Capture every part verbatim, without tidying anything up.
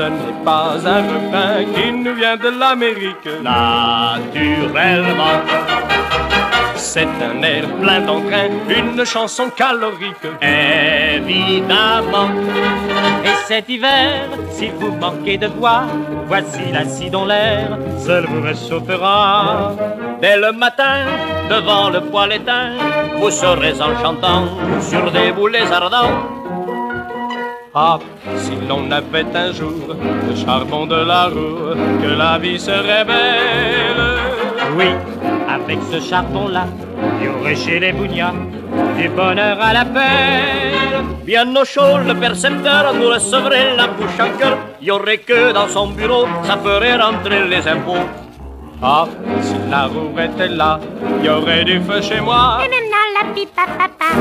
ce n'est pas un refrain qui nous vient de l'Amérique. Naturellement, c'est un air plein d'entrain, une chanson calorique. évidemment. Et cet hiver, si vous manquez de doigts, voici l'acide dans l'air, seul vous réchauffera. Dès le matin, devant le poêle éteint, vous serez en chantant sur des boulets ardents. Ah, si l'on avait un jour le charbon de la roue, que la vie serait belle. Oui, avec ce charbon-là, il y aurait chez les bougnats du bonheur à la pelle. Bien au chaud, le percepteur nous recevrait la bouche en cœur. Il y aurait que dans son bureau, ça ferait rentrer les impôts. Ah, si la roue était là, il y aurait du feu chez moi. Et même dans la pipe à papa.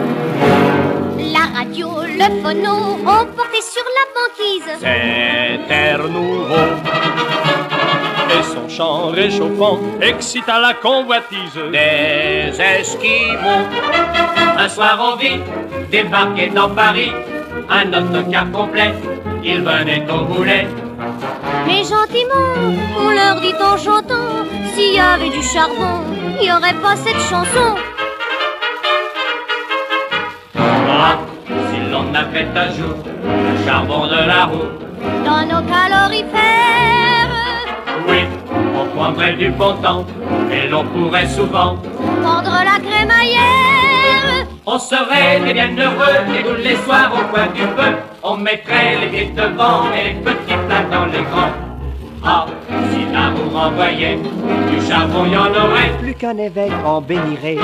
La radio, le phono ont porté sur la banquise Cet air nouveau Et son chant réchauffant excite à la convoitise des Esquimaux. Un soir on vit débarquer dans Paris un autocar complet, ils venaient au boulet. Mais gentiment, on leur dit en chantant, s'il y avait du charbon, il n'y aurait pas cette chanson. Ah, si l'on avait un jour le charbon de la roue Dans nos calorifères, oui, on prendrait du bon temps et l'on pourrait souvent prendre la crémaillère. On serait des bien heureux et tous les soirs au coin du feu on mettrait les pieds devant et les petits plats dans les grands. Ah, si la roue renvoyait du charbon, il y en aurait plus qu'un évêque en bénirait.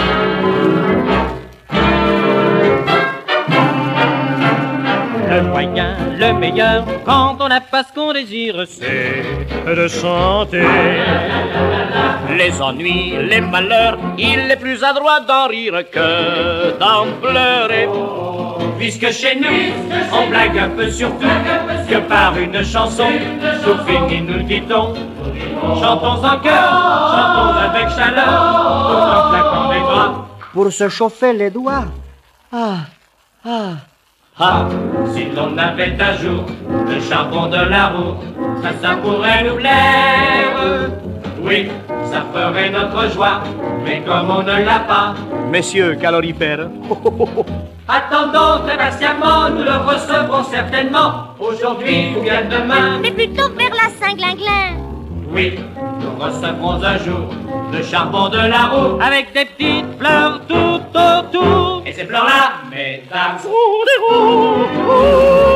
Le moyen, le meilleur, quand on n'a pas ce qu'on désire, c'est de chanter. Les ennuis, les malheurs, il est plus adroit d'en rire que d'en pleurer. Puisque chez nous, on blague un peu sur tout, que par une chanson, tout finit, nous dit-on. Chantons en chœur, chantons avec chaleur, tout en claquant les bras. Pour se chauffer les doigts. Ah, ah. Ah, si l'on avait un jour le charbon de la roue, ça, ça pourrait nous plaire. Oui, ça ferait notre joie, mais comme on ne l'a pas, Messieurs calorifères, attendons très patiemment, nous le recevrons certainement, aujourd'hui ou bien demain. Mais plutôt vers la Saint-Glinglin. Oui, nous recevrons un jour le charbon de la roue, Avec des petites fleurs tout autour. et ces fleurs-là, mesdames, Sont des roues.